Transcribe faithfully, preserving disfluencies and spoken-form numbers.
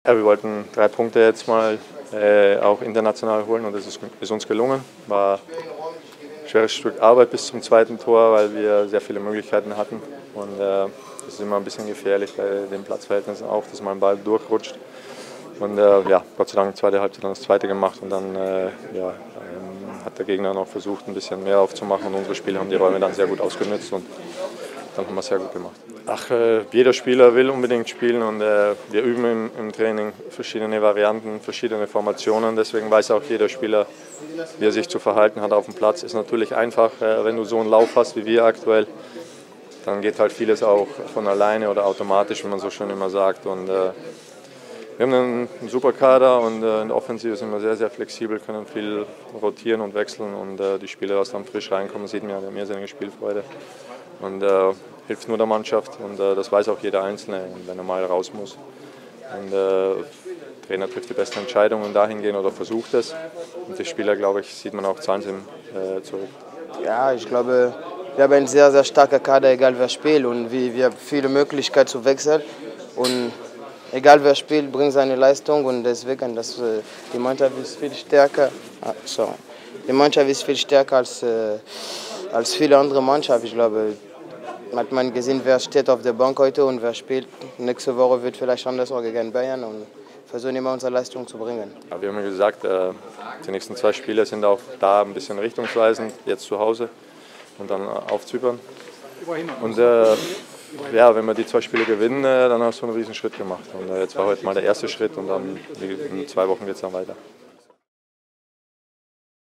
Ja, wir wollten drei Punkte jetzt mal äh, auch international holen und das ist, ist uns gelungen. War ein schweres Stück Arbeit bis zum zweiten Tor, weil wir sehr viele Möglichkeiten hatten. Und äh, das ist immer ein bisschen gefährlich bei den Platzverhältnissen auch, dass mal ein Ball durchrutscht. Und äh, ja, Gott sei Dank zweite Halbzeit dann das zweite gemacht und dann äh, ja, ähm, hat der Gegner noch versucht, ein bisschen mehr aufzumachen und unsere Spieler haben die Räume dann sehr gut ausgenutzt und dann haben wir es sehr gut gemacht. Ach, äh, jeder Spieler will unbedingt spielen und äh, wir üben im, im Training verschiedene Varianten, verschiedene Formationen. Deswegen weiß auch jeder Spieler, wie er sich zu verhalten hat auf dem Platz. Ist natürlich einfach, äh, wenn du so einen Lauf hast wie wir aktuell, dann geht halt vieles auch von alleine oder automatisch, wie man so schön immer sagt. Und, äh, wir haben einen, einen super Kader und äh, in der Offensive sind wir sehr, sehr flexibel, können viel rotieren und wechseln und äh, die Spieler, die dann frisch reinkommen, sieht man ja, die haben irrsinnige Spielfreude und äh, hilft nur der Mannschaft und äh, das weiß auch jeder Einzelne, wenn er mal raus muss. Und, äh, der Trainer trifft die besten Entscheidungen dahingehend oder versucht es und die Spieler, glaube ich, sieht man auch zahlen sie äh, zurück. Ja, ich glaube, wir haben einen sehr, sehr starken Kader, egal wer spielt und wir, wir haben viele Möglichkeiten zu wechseln und egal wer spielt, bringt seine Leistung und deswegen, dass, äh, die Mannschaft ist viel stärker. Ah, sorry. Die Mannschaft ist viel stärker als, äh, als viele andere Mannschaften. Ich glaube, hat man gesehen, wer steht auf der Bank heute und wer spielt. Nächste Woche wird vielleicht anders auch gegen Bayern und versuchen immer unsere Leistung zu bringen. Ja, wir haben ja gesagt, äh, die nächsten zwei Spiele sind auch da ein bisschen richtungsweisend, jetzt zu Hause und dann auf Zypern. Und äh, ja, wenn wir die zwei Spiele gewinnen, äh, dann hast du einen riesen Schritt gemacht. Und äh, jetzt war heute mal der erste Schritt und dann in zwei Wochen geht es dann weiter.